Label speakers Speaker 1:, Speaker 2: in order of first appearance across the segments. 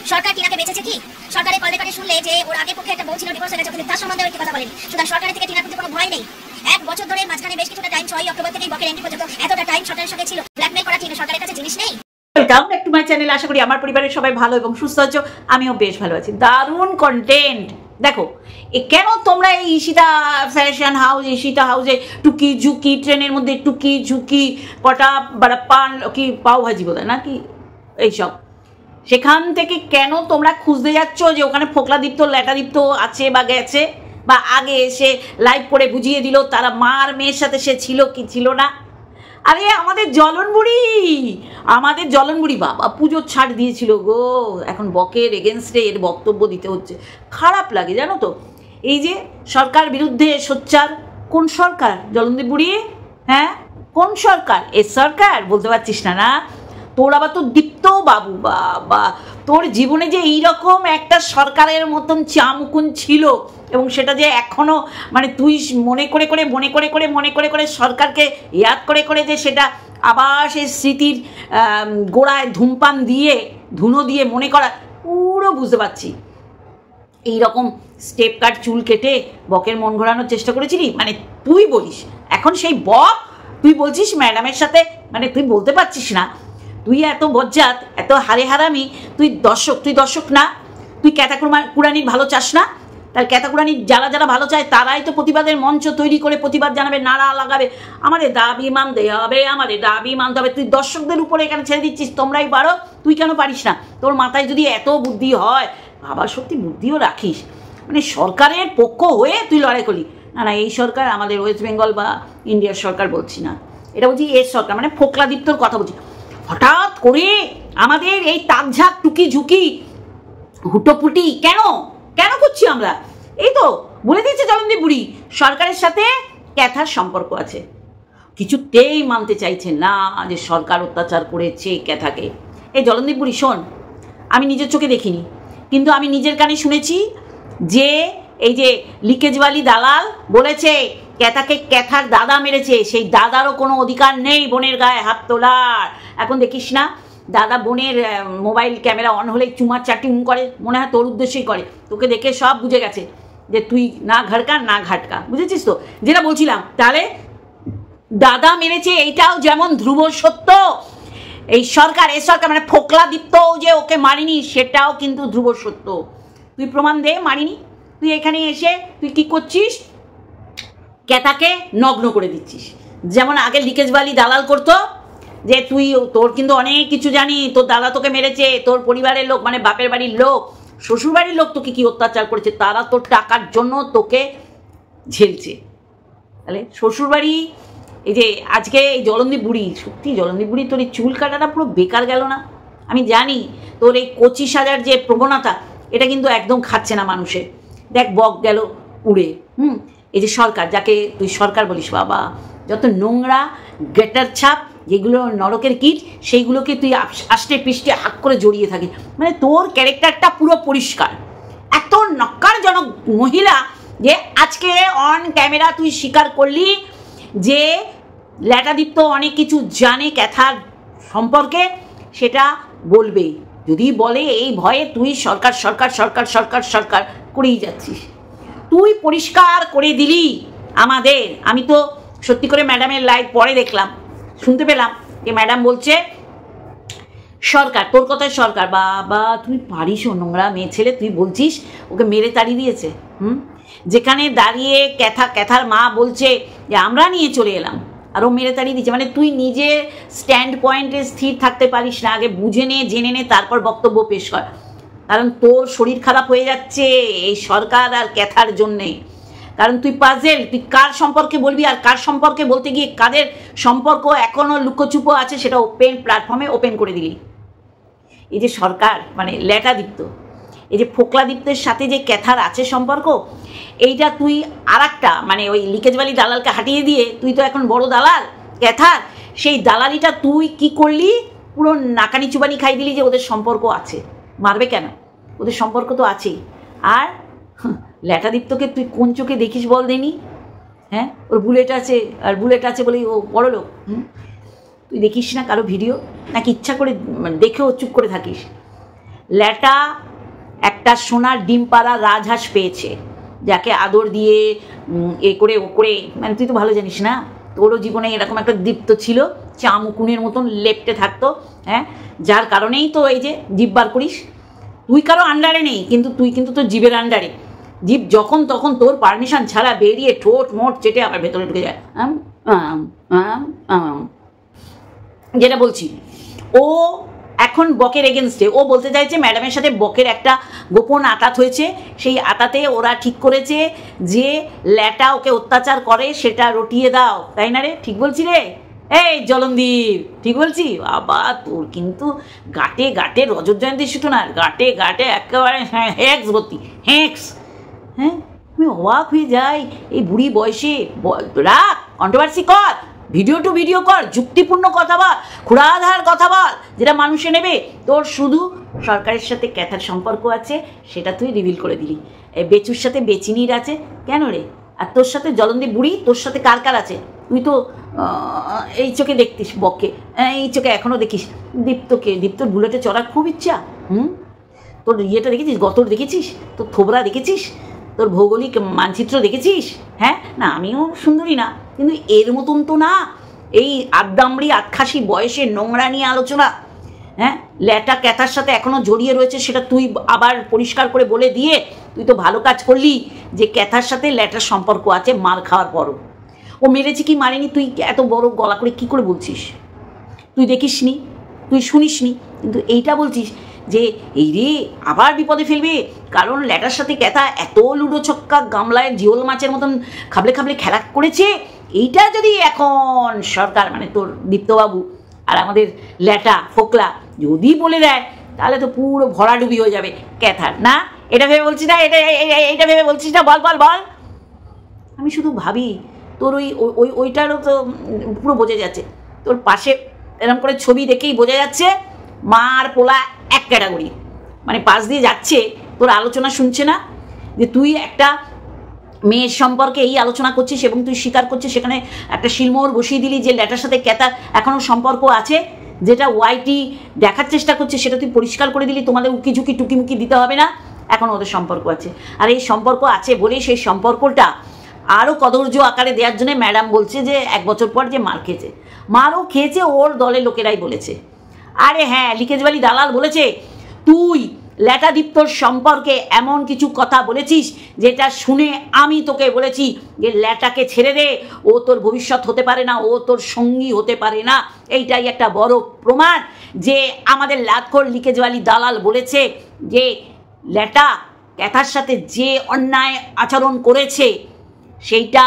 Speaker 1: সরকার টিনাকে বেঁচেছে কি? সরকারের কল রেকর্ডে শুনলে যে ওর আগে পক্ষে একটা বউ ছিল, ডিভোর্স হয়ে গেছে, কিন্তু তার সম্বন্ধে একটি কথা বলেনি। সুতরাং সরকারের থেকে টিনার প্রতি কোনো ভয় নেই। এক বছর ধরে মাঝখানে বেশ কিছুটা টাইম 6 অক্টোবর থেকে বকের এন্ট্রি পর্যন্ত এতটা টাইম সরকারের সঙ্গে ছিল। ব্ল্যাকমেল করা টিনা সরকারের কাছে জিনিস নেই।
Speaker 2: Welcome back to my channel. আশা করি আমার পরিবারের সবাই ভালো এবং সুস্থ আছো, আমিও বেশ ভালো আছি। দারুণ কন্টেন্ট। দেখো কেন তোমরা এই ঈশিতা ফ্যাশন হাউস, ঈশিতা হাউসে টুকি ঝুঁকি, ট্রেনের মধ্যে টুকি ঝুঁকি, কটা পান কি পাও ভাজি বোধ হয় নাকি এইসব, সেখান থেকে কেন তোমরা খুঁজতে যাচ্ছ যে ওখানে ফোকলাদীপ্ত ল্যাটাদীপ্ত আছে বা গেছে, বা আগে এসে লাইভ করে বুঝিয়ে দিল তারা মার মেয়ের সাথে সে ছিল কি ছিল না। আরে আমাদের জলনবুড়ি বাবা পুজোর ছাড় দিয়েছিল গো, এখন বকের এগেনস্টে এর বক্তব্য দিতে হচ্ছে। খারাপ লাগে জানো তো, এই যে সরকার বিরুদ্ধে সোচ্চার। কোন সরকার জলনদীপ বুড়ি? হ্যাঁ কোন সরকার? এ সরকার বলতে পারছিস না? না তোর আবার তো দীপ্ত বাবু, বাবা তোর জীবনে যে এইরকম একটা সরকারের মতন চামুকুন ছিল, এবং সেটা যে এখনো মানে তুই মনে করে সরকারকে ইয়াদ করে যে সেটা আবার সেই স্মৃতির গোড়ায় ধুনো দিয়ে মনে করা, পুরো বুঝতে পারছি। এইরকম স্টেপ কাট চুল কেটে বকের মন ঘোরানোর চেষ্টা করেছিলি, মানে তুই বলিস এখন সেই বক তুই বলছিস ম্যাডামের সাথে, মানে তুই বলতে পারছিস না, তুই এত বজ্জাত, এত হারামি, তুই দর্শক না, তুই ক্যাথা কুরানির ভালো চাস না? তার ক্যাথা কুরানির যারা ভালো চায় তারাই তো প্রতিবাদের মঞ্চ তৈরি করে প্রতিবাদ জানাবে, নাড়া লাগাবে, আমাদের দাবি মানতে হবে, তুই দর্শকদের উপরে এখানে ছেড়ে দিচ্ছিস তোমরাই পারো, তুই কেন পারিস না? তোর মাথায় যদি এত বুদ্ধি হয়, বাবা সত্যি বুদ্ধিও রাখিস, মানে সরকারের পক্ষ হয়ে তুই লড়াই করলি। না এই সরকার আমাদের ওয়েস্ট বেঙ্গল বা ইন্ডিয়ার সরকার বলছি না, এটা বলছি এর সরকার, মানে ফোকলাদীপ্তর কথা বলছি। হঠাৎ করে আমাদের এই তাকঝাক টুকি ঝুঁকি হুটোপুটি কেন করছি আমরা? এই তো বলে দিয়েছে জলনদীপ বুড়ি সরকারের সাথে ক্যাথার সম্পর্ক আছে। কিছুতেই মানতে চাইছে না যে সরকার অত্যাচার করেছে ক্যাথাকে। এই জলনদীপ বুড়ি শোন, আমি নিজের চোখে দেখিনি, কিন্তু আমি নিজের কানে শুনেছি যে এই যে লিকেজওয়ালি দালাল বলেছে ক্যাথাকে ক্যাথার দাদা মেরেছে, সেই দাদারও কোনো অধিকার নেই বোনের গায়ে হাত তোলার। এখন দেখিস না দাদা বোনের মোবাইল ক্যামেরা অন হলেই চুমার চাটি করে, মনে হয় তোর উদ্দেশ্যই করে। তোকে দেখে সব বুঝে গেছে যে তুই না ঘাটকা না ঘাটকা, বুঝেছিস তো যেটা বলছিলাম। তাহলে দাদা মেরেছে এইটাও যেমন ধ্রুব সত্য, এই সরকার মানে ফোকলাদীপ্ত যে ওকে মারিনি সেটাও কিন্তু ধ্রুব সত্য। তুই প্রমাণ দে মারিনি। তুই এখানে এসে তুই কি করছিস? ক্যাথাকে নগ্ন করে দিচ্ছিস, যেমন আগে লিকেজওয়ালি দালাল করতো, যে তোর কিন্তু অনেক কিছু জানি, তোর দাদা তোকে মেরেছে, তোর পরিবারের লোক মানে বাপের বাড়ির লোক, শ্বশুর বাড়ির লোক তোকে কি অত্যাচার করেছে, তারা তোর টাকার জন্য তোকে ঝেলছে। তাহলে শ্বশুরবাড়ি, এই যে আজকে এই জলনদীপ বুড়ি, সত্যি জলনদীপ বুড়ি তোর এই চুল কাটাটা পুরো বেকার গেল না? আমি জানি তোর এই কচি সাজার যে প্রবণতা, এটা কিন্তু একদম খাচ্ছে না মানুষের। দেখ বক গেল উড়ে। এই যে সরকার, যাকে তুই সরকার বলিস, বাবা যত নোংরা গেটার ছাপ, যেগুলো নরকের কীট, সেইগুলোকে তুই আষ্টে পিষ্টে হাত করে জড়িয়ে থাকিস। মানে তোর ক্যারেক্টারটা পুরো পরিষ্কার। এত নক্কারজনক মহিলা যে আজকে অন ক্যামেরা তুই স্বীকার করলি যে ল্যাটাদীপ্ত অনেক কিছু জানে ক্যাথার সম্পর্কে, সেটা বলবে। যদি বলে এই ভয়ে তুই সরকার করেই যাচ্ছিস। তুই পরিষ্কার করে দিলি আমাদের। আমি তো সত্যি করে ম্যাডামের লাইভ পরে দেখলাম, শুনতে পেলাম যে ম্যাডাম বলছে সরকার, তোর কথায় সরকার। বাবা তুই পারিস ও নোংরা মেয়ে ছেলে, তুই বলছিস ওকে মেরে তাড়িয়ে দিয়েছে। যেখানে দাঁড়িয়ে ক্যাথার মা বলছে যে আমরা নিয়ে চলে এলাম, আর ও মেরে তাড়িয়ে দিচ্ছে। মানে তুই নিজে স্ট্যান্ড পয়েন্টে স্থির থাকতে পারিস না, আগে বুঝে নে জেনে নে তারপর বক্তব্য পেশ কর। কারণ তোর শরীর খারাপ হয়ে যাচ্ছে এই সরকার আর ক্যাথার জন্যে। কারণ তুই পাজেল, তুই কার সম্পর্কে বলবি, আর কার সম্পর্কে বলতে গিয়ে কাদের সম্পর্ক এখনও লুকোচুপো আছে সেটা ওপেন প্ল্যাটফর্মে ওপেন করে দিলি। এই যে সরকার মানে ল্যাটাদীপ্ত, এই যে ফোকলাদীপ্তের সাথে যে ক্যাথার আছে সম্পর্ক, এইটা তুই আর একটা মানে ওই লিকেজওয়ালি দালালকে হাঁটিয়ে দিয়ে তুই তো এখন বড় দালাল ক্যাথার, সেই দালালিটা তুই কি করলি, পুরো নাকানি চুবানি খাই দিলি যে ওদের সম্পর্ক আছে। মারবে কেন? ওদের সম্পর্ক তো আছেই। আর ল্যাটাদীপ্তকে তুই কোন চোখে দেখিস বল দেনি? হ্যাঁ ওর বুলেট আছে বলেই ও বড় লোক। তুই দেখিস না কারো ভিডিও, নাকি ইচ্ছা করে দেখেও চুপ করে থাকিস? ল্যাটা একটা সোনার ডিম পাড়া রাজহাঁস পেয়েছে, যাকে আদর দিয়ে এ করে ও করে, মানে তুই তো ভালো জানিস না, তোরও জীবনে এরকম একটা দীপ্ত ছিল, চামুকুনের মতন লেপটে থাকতো, হ্যাঁ, যার কারণেই তো এই যে জিভ বার করিস। তুই কারো আন্ডারে নেই, কিন্তু তুই কিন্তু তোর জীবের আন্ডারে। জীব যখন তখন তোর পারমিশন ছাড়া বেরিয়ে ঠোঁট মোট চেটে আবার ভেতরে ঢুকে যায়। যেটা বলছি, ও এখন বকের এগেনস্টে, ও বলতে চাইছে ম্যাডামের সাথে বকের একটা গোপন আতাত হয়েছে, সেই আতাতে ওরা ঠিক করেছে যে ল্যাটা ওকে অত্যাচার করে সেটা রটিয়ে দাও, তাই না রে? ঠিক বলছি রে? এই জলনদীপ, ঠিক বলছি? বাবা তোর কিন্তু গাটে গাটে রজত জয়ন্তী শুধু না, গাটে গাটে একেবারে হ্যাক্স ভর্তি, হ্যাক্স। হ্যাঁ, আমি অবাক হয়ে যাই এই বুড়ি বয়সে। রাখ, কন্ট্রোভার্সি কর, ভিডিও টু ভিডিও কর, যুক্তিপূর্ণ কথা বল, খুড়াধার কথা বল, যেটা মানুষে নেবে। তোর শুধু সরকারের সাথে ক্যাথার সম্পর্ক আছে, সেটা তুই রিভিল করে দিলি। বেচুর সাথে বেচিনির আছে, কেন রে? আর তোর সাথে জলনদীপ বুড়ি, তোর সাথে কার কার আছে? তুই তো এই চোখে দেখতিস বককে, এই চোখে এখনও দেখিস দীপ্তকে। দীপ্তর বুলেটে চড়ার খুব ইচ্ছা। তোর ইয়েটা দেখেছিস, গতর দেখেছিস, তোর থোবরা দেখেছিস, তোর ভৌগোলিক মানচিত্র দেখেছিস? হ্যাঁ, না আমিও সুন্দরী না, কিন্তু এর মতন তো না। এই আদ্দামড়ি আটখাসি বয়সে নোংরা নিয়ে আলোচনা, হ্যাঁ, ল্যাটা ক্যাথার সাথে এখনও জড়িয়ে রয়েছে, সেটা তুই আবার পরিষ্কার করে বলে দিয়ে তুই তো ভালো কাজ করলি যে ক্যাথার সাথে ল্যাটার সম্পর্ক আছে মার খাওয়ার পরও। ও মেরেছে কি মারেনি তুই এত বড় গলা করে কী করে বলছিস? তুই দেখিসনি, তুই শুনিসনি, কিন্তু এইটা বলছিস যে এই রে আবার বিপদে ফেলবে, কারণ ল্যাটার সাথে ক্যাথা এত লুডো ছক্কা গামলায় জিওল মাছের মতন খাবলে খাবলে খেলা করেছে। এইটা যদি এখন সরকার, মানে তোর দীপ্তবাবু আর আমাদের ল্যাটা ফোকলা যদি বলে দেয়, তাহলে তো পুরো ভরাডুবি হয়ে যাবে ক্যাথার। না, এটা ভেবে বলছিস না? এটা ভেবে বলছিস না? বল বল বল। আমি শুধু ভাবি তোর ওইটারও তো পুরো বোঝা যাচ্ছে, তোর পাশে এরকম করে ছবি দেখেই বোঝা যাচ্ছে মা আর পোলা এক ক্যাটাগরি। মানে পাশ দিয়ে যাচ্ছে, তোর আলোচনা শুনছে না যে তুই একটা মেয়ের সম্পর্কে এই আলোচনা করছিস এবং তুই স্বীকার করছিস, সেখানে একটা শিলমোহর বসিয়ে দিলি যে ল্যাটার সাথে ক্যাথার এখনও সম্পর্ক আছে, যেটা ওয়াইটি দেখার চেষ্টা করছে সেটা তুই পরিষ্কার করে দিলি। তোমাদের উকি ঝুঁকি টুকিমুকি দিতে হবে না, এখন ওদের সম্পর্ক আছে। আর এই সম্পর্ক আছে বলেই সেই সম্পর্কটা আরও কদর্য আকারে দেওয়ার জন্য ম্যাডাম বলছে যে 1 বছর পর যে মার খেয়েছে, মারও খেয়েছে, ওর দলের লোকেরাই বলেছে। আরে হ্যাঁ, লিকেজবালি দালাল বলেছে তুই ল্যাটা দীপ্তর সম্পর্কে এমন কিছু কথা বলেছিস যেটা শুনে আমি তোকে বলেছি যে ল্যাটাকে ছেড়ে দে, ও তোর ভবিষ্যৎ হতে পারে না, ও তোর সঙ্গী হতে পারে না। এইটাই একটা বড় প্রমাণ যে আমাদের লাতখোর লিকেজবালি দালাল বলেছে যে ল্যাটা ক্যাথার সাথে যে অন্যায় আচরণ করেছে সেইটা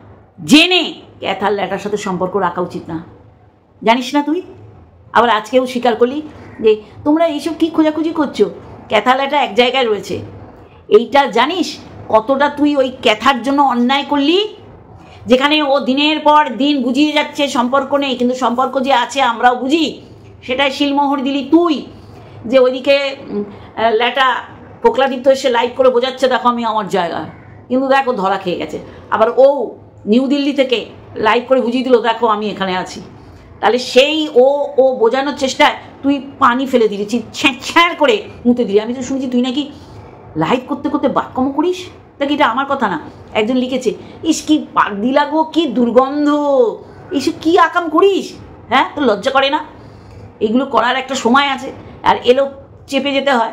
Speaker 2: জেনে ক্যাথার ল্যাটার সাথে সম্পর্ক রাখা উচিত না। জানিস না তুই? আবার আজকেও স্বীকার করলি যে তোমরা এইসব কী খোঁজাখুঁজি করছো, ক্যাথা ল্যাটা এক জায়গায় রয়েছে। এইটা জানিস কতটা তুই ওই ক্যাথার জন্য অন্যায় করলি, যেখানে ও দিনের পর দিন বুঝিয়ে যাচ্ছে সম্পর্ক নেই, কিন্তু সম্পর্ক যে আছে আমরাও বুঝি, সেটাই শিলমোহর দিলি তুই। যে ওইদিকে ল্যাটা পোকলাদীপ্ত এসে লাইভ করে বোঝাচ্ছে দেখো আমি আমার জায়গায়, কিন্তু দেখো ধরা খেয়ে গেছে। আবার ও নিউ দিল্লি থেকে লাইভ করে বুঝিয়ে দিল দেখো আমি এখানে আছি। তাহলে সেই ও বোঝানোর চেষ্টায় তুই পানি ফেলে দিলি, ছ্যাঁড় করে মুতে দিলি। আমি তো শুনেছি তুই নাকি লাইভ করতে করতে বাক্যম করিস। দেখ, এটা আমার কথা না, একজন লিখেছে, ইস কি পাক দিলা গো, কি দুর্গন্ধ, এইসব কী আকাম করিস? হ্যাঁ, তোর লজ্জা করে না? এগুলো করার একটা সময় আছে, আর এলো চেপে যেতে হয়।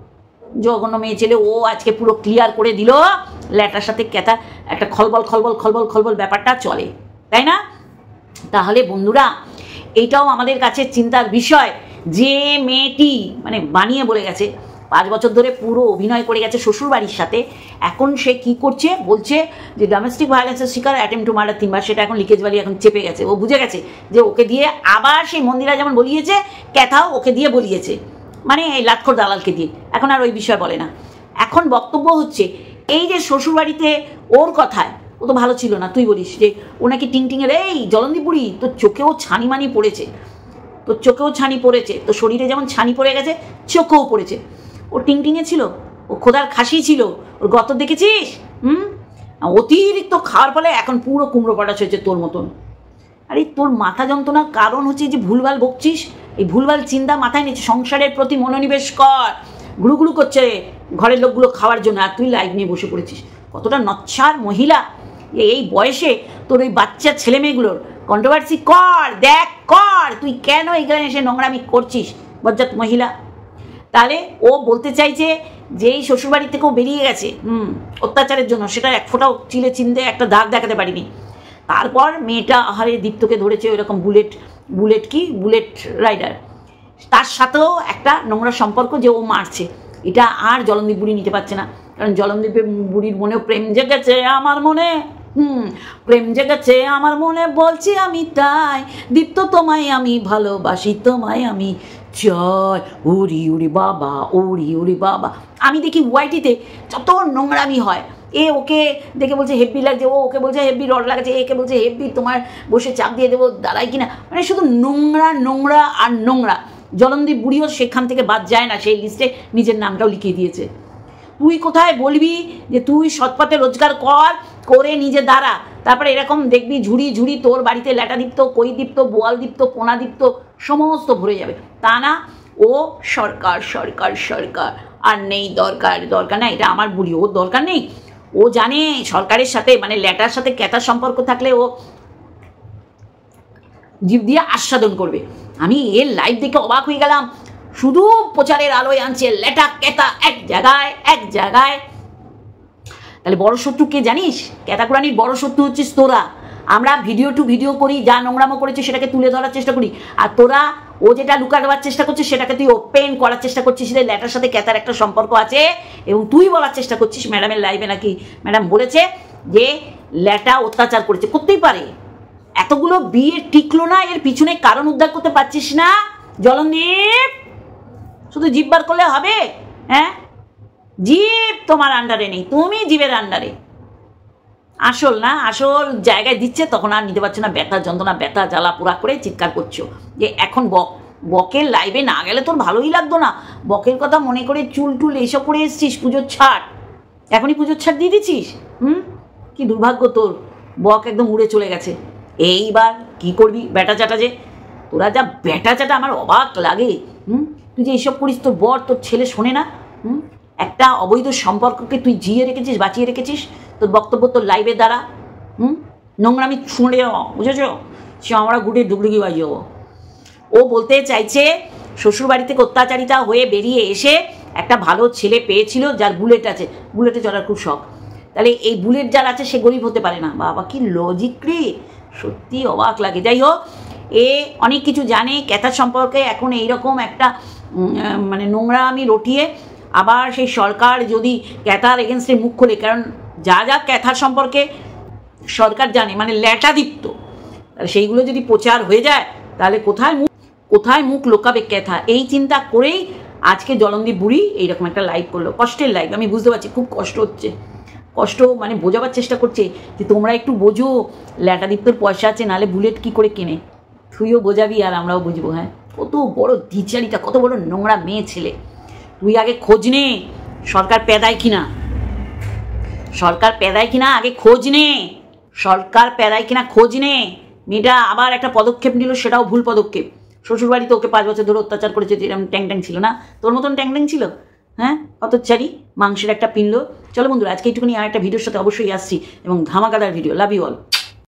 Speaker 2: জঘন্য মেয়ে ছেলে, ও আজকে পুরো ক্লিয়ার করে দিল ল্যাটার সাথে ক্যাথা একটা খলবল খলবল খলবল খলবল ব্যাপারটা চলে, তাই না? তাহলে বন্ধুরা, এটাও আমাদের কাছে চিন্তার বিষয় যে মেয়েটি মানে বানিয়ে বলে গেছে 5 বছর ধরে পুরো অভিনয় করে গেছে শ্বশুরবাড়ির সাথে, এখন সে কি করছে বলছে যে ডোমেস্টিক ভায়োলেন্সের শিকার, অ্যাটেম্প টু মার্ডার 3 বার, সেটা এখন লিকেজবালি এখন চেপে গেছে। ও বুঝে গেছে যে ওকে দিয়ে আবার সেই মন্দিরা যেমন বলিয়েছে, ক্যাথাও ওকে দিয়ে বলিয়েছে, মানে এই লাতখোর দালালকে দিয়ে। এখন আর ওই বিষয় বলে না। এখন বক্তব্য হচ্ছে এই যে শ্বশুরবাড়িতে ওর কথায় ও তো ভালো ছিল না, তুই বলিস যে ও নাকি টিংটিংয়ের। এই জলনদীপ বুড়ি, তোর চোখেও ছানিমানি পড়েছে, তোর চোখেও ছানি পড়েছে, তোর শরীরে যেমন ছানি পড়ে গেছে চোখেও পড়েছে। ও টিংটিংয়ে ছিল, ও খোদার খাসি ছিল, ওর গত দেখেছিস? অতিরিক্ত খাওয়ার ফলে এখন পুরো কুমড়ো পটাশ হয়েছে তোর মতন। আরে তোর মাথা যন্ত্রণার কারণ হচ্ছে যে ভুলভাল বকছিস, এই ভুলভাল চিন্তা মাথায় নিচ্ছে। সংসারের প্রতি মনোনিবেশ কর, গুলুগুলু করছে ঘরের লোকগুলো খাওয়ার জন্য, আর তুই লাইভ নিয়ে বসে পড়েছিস। কতটা নচ্ছার মহিলা এই বয়সে! তোর ওই বাচ্চা ছেলে মেয়েগুলোর কন্ট্রোভার্সি কর, দেখ কর, তুই কেন এখানে এসে নোংরামি করছিস বজ্জাত মহিলা? তাহলে ও বলতে চাইছে যে এই শ্বশুরবাড়ি থেকেও বেরিয়ে গেছে অত্যাচারের জন্য, সেটা এক ফোঁটাও চিলে চিনতে একটা দাগ দেখাতে পারিনি। তারপর মেয়েটা আহারে দীপ্তকে ধরেছে ওইরকম বুলেট রাইডার, তার সাথেও একটা নোংরা সম্পর্ক যে ও মারছে। এটা আর জলনদীপ বুড়ি নিতে পারছে না, কারণ জলনদীপ বুড়ির মনেও প্রেম জেগেছে আমার মনে, প্রেম জেগেছে আমার মনে, বলছি আমি তাই, দীপ্ত তোমায় আমি ভালোবাসি, তোমায় আমি জয়, উড়ি উড়ি বাবা, উড়ি উড়ি বাবা। আমি দেখি ওয়াইটিতে যত নোংরামি হয়, ওকে দেখে বলছে হেব্বি লাগছে, ওকে বলছে হেব্বি রড লাগাচ্ছে, একে বলছে হেব্বি তোমার বসে চাপ দিয়ে দেবো দাঁড়াই কিনা, মানে শুধু নোংরা নোংরা আর নোংরা। জলনদীপ বুড়িও সেখান থেকে বাদ যায় না, সেই লিস্টে নিজের নামটাও লিখিয়ে দিয়েছে। তুই কোথায় বলবি যে তুই সৎপথে রোজগার করে নিজে দাঁড়া, তারপরে এরকম দেখবি ঝুড়ি ঝুড়ি তোর বাড়িতে ল্যাটা দীপ্ত, কই দীপ্ত, বোয়াল দীপ্ত, পোনা দীপ্ত সমস্ত ভরে যাবে। তা না, ও সরকার সরকার সরকার, আর নেই দরকার না, এটা আমার বুড়ি, ওর দরকার নেই। ও জানে সরকারের সাথে মানে ল্যাটার সাথে ক্যাটার সম্পর্ক থাকলে ও জীব দিয়ে আস্বাদন করবে। আমি এর লাইভ দেখে অবাক হয়ে গেলাম, শুধু প্রচারের আলোয় আনছে ল্যাটা ক্যাটা এক জায়গায়। তাহলে বড় শত্রু কে জানিস? ক্যাতাকুরানির বড় শত্রু হচ্ছিস তোরা। আমরা ভিডিও টু ভিডিও করি, যা নোংরামো করেছে সেটাকে তুলে ধরার চেষ্টা করি, আর তোরা ও যেটা লুকানোর চেষ্টা করছিস সেটাকে তুই ওপেন করার চেষ্টা করছিস যে ল্যাটার সাথে ক্যাতার একটা সম্পর্ক আছে, এবং তুই বলার চেষ্টা করছিস ম্যাডামের লাইভে নাকি ম্যাডাম বলেছে যে ল্যাটা অত্যাচার করেছে। করতেই পারে, এতগুলো বিয়ে টিকলো না, এর পিছনে কারণ উদ্ধার করতে পারছিস না জলনদীপ? শুধু জিভ বার করলে হবে? হ্যাঁ, জীব তোমার আন্ডারে নেই, তুমি জীবের আন্ডারে। আসল জায়গায় দিচ্ছে তখন আর নিতে পারছো না, ব্যথা যন্ত্রণা, ব্যথা জ্বালা পোড়া করে চিৎকার করছো যে এখন বকের লাইভে না গেলে তোর ভালোই লাগতো না, বকের কথা মনে করে চুল টুল এইসব করে এসছিস, পুজোর ছাড়, এখনই পুজোর ছাড় দিয়ে দিচ্ছিস। কি দুর্ভাগ্য তোর, বক একদম উড়ে চলে গেছে। এইবার কি করবি? বেটা চাটা যে তোরা, যা বেটা চাটা আমার অবাক লাগে। তুই যে এইসব করিস, তোর বর তোর ছেলে শোনে না। একটা অবৈধ সম্পর্ককে তুই জিয়ে রেখেছিস, বাঁচিয়ে রেখেছিস তোর বক্তব্য, তোর লাইভের দ্বারা। নোংরামি শুনে বুঝেছ, সে আমরা গুটে ডুগডুগি বাজি হবো। ও বলতে চাইছে শ্বশুরবাড়ি থেকে অত্যাচারিতা হয়ে বেরিয়ে এসে একটা ভালো ছেলে পেয়েছিল যার বুলেট আছে, বুলেটে চলার খুব শখ। তাহলে এই বুলেট যার আছে সে গরিব হতে পারে না। বাবা কি লজিক রে, সত্যি অবাক লাগে। যাই হোক, অনেক কিছু জানে ক্যাথার সম্পর্কে, এখন এইরকম একটা মানে নোংরা আমি রটিয়ে আবার সেই সরকার যদি ক্যাথার এগেনস্টে মুখ খোলে, কারণ যা ক্যাথার সম্পর্কে সরকার জানে মানে ল্যাটা দীপ্ত, তাহলে সেইগুলো যদি প্রচার হয়ে যায় তাহলে কোথায় মুখ লোকাবে ক্যাথা, এই চিন্তা করেই আজকে জলনদীপ বুড়ি এইরকম একটা লাইভ করলো। কষ্টের লাইভ, আমি বুঝতে পারছি খুব কষ্ট হচ্ছে, কষ্ট মানে বোঝাবার চেষ্টা করছে যে তোমরা একটু বোঝো, ল্যাটা দীপ্তর পয়সা আছে, নাহলে বুলেট কি করে কেনে, তুইও বোঝাবি আর আমরাও বুঝবো। হ্যাঁ, কত বড় দ্বিচারিতা, কত বড় নোংরা মেয়ে ছেলে। তুই আগে খোঁজ নে সরকার পেদায় কিনা, আগে খোঁজ নে সরকার পেদায় কিনা, খোঁজ নে। মেয়েটা আবার একটা পদক্ষেপ নিল, সেটাও ভুল পদক্ষেপ। শ্বশুরবাড়িতে ওকে 5 বছর ধরে অত্যাচার করেছে, যেরকম ট্যাং ছিল না, তোর মতন ট্যাং ছিল। হ্যাঁ, অত্যাচারী মাংসের একটা পিনলো। চলো বন্ধুরা, আজকে এইটুকুনি আর একটা ভিডিওর সাথে অবশ্যই আসছি, এবং ধামাকাদার ভিডিও। Love you all.